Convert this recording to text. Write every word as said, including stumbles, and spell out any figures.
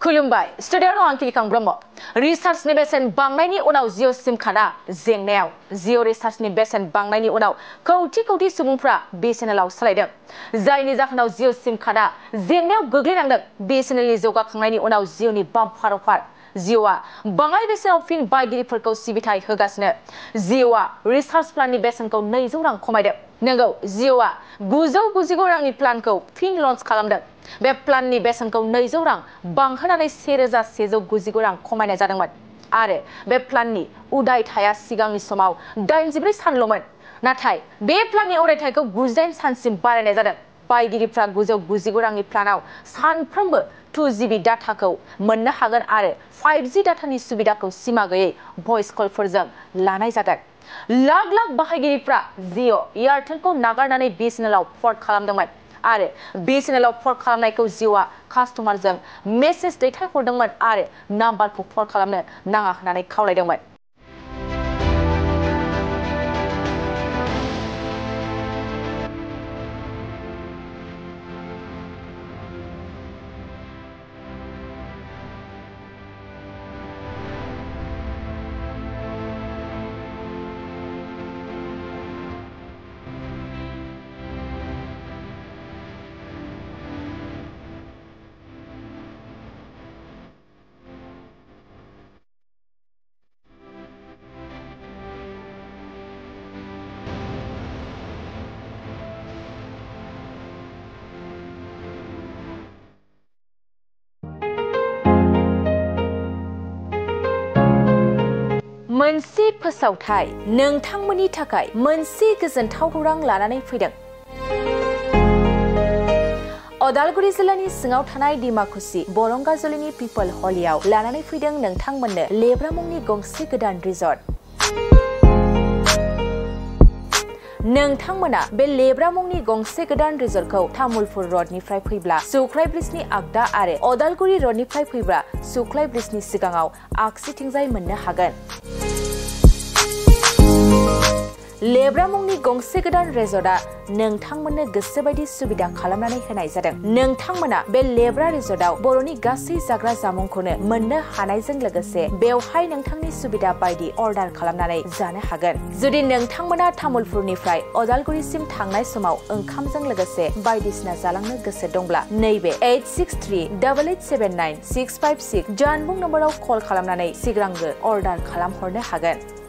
खुलुमबाय स्टुडिय'आव आं किरिकां ब्रह्म रिसार्चनि बेसेन बांनायनि उनाव जिअ सिम कार्डआ जेंनायाव जिअ रिसार्चनि बेसेन बांनायनि उनाव कौटि कौटि सुबुंफ्रा बिएसएनएलआव सोलायदों जायनि जाहोनाव जिअ सिम कार्डआ जेंनायाव गोग्लैनांदों बिएसएनएलनि जौगाखांनायनि उनाव जिअनि बाम्पार अफार जिअआ बाङाइ बेसेनाव फिन बायगिरिफोरखौ सिबिथाय होगासिनो जिअआ रिसार्च प्लाननि बेसेनखौ नैजौ रां खमायदों नंगौ जिअआ गुजौ गुजिगु रांनि प्लानखौ फिन लन्च खालामदों बे प्लाननि बेसेनखौ नैजौ रां बांहोनानै सेरोजा सेजौ गुजिगु रां खमायनाय जादोंमोन आरो बे प्लाननि उदायथाया सिगांनि समाव दाइनजिब्रै सानल'मोन नाथाय बे प्लाननि उदायथायखौ गुजिदाइन सानसिम बारायनाय जादों बायगिरिफ्रा गुजौ गुजिगु रांनि प्लानाव सानफ्रोमबो टु जिबि डाटाखौ मोननो हागोन आरो फाइभ जि डाटानि सुबिदाखौ सिमा गैयै भइस कलफोरजों लानाय जागोन लाख लाख बाहायगिरिफ्रा जिअ एयारटेलखौ नागारनानै बिएसएनएलआव पर्ट खालामदोंमोन आरो बिएसएनएलआव पर्ट खालामनायखौ जिअआ कास्टमारजों मेसेज दैथायहरदोंमोन आरो नाम्बारखौ पर्ट खालामनो नाङा होननानै खावलायदोंमोन मोनसे फोसावथाय नोंथांमोननि थाखाय मोनसे गोजोनथाव खौरां लानानै फैदों अदालगुरि जिल्लानि सिङाव थानाय डिमाकुसि बरंगाजुलिनि पिपल हलियाव लानानै फैदों नोंथांमोननो लेब्रा मुंनि गंसे गोदान रिजर्ट नोंथांमोना बे लेब्रा मुंनि गंसे गोदान रिजर्टखौ तामुलपुर रडनिफ्राय फैब्ला सुख्लाय ब्रिजनि आगदा आरो अदालगुरि रडनिफ्राय फैब्ला सुख्लाय ब्रिजनि सिगाङाव आगसिथिंजाय मोननो हागोन लेब्रा मुंनि गंसे गोदान रिजर्टआ नोंथांमोननो गोसोबायदि सुबिदा खालामनानै होनाय जादों नोंथांमोना बे लेब्रा रिजर्टआव बर'नि गासै जाग्रा जामुंखौनो मोननो हानायजों लोगोसे बेवहाय नोंथांनि सुबिदा बायदि अर्डार खालामनानै जानो हागोन जुदि नोंथांमोना तामुलपुरनिफ्राय अदालगुरिसिम थांनाय समाव ओंखामजों लोगोसे बायदिसिना जालांनो गोसो दंब्ला नैबे eight six three double eight seven nine six five six जानबुं नम्बराव कल खालामनानै सिगांग्रो अर्डार खालामहरनो हागोन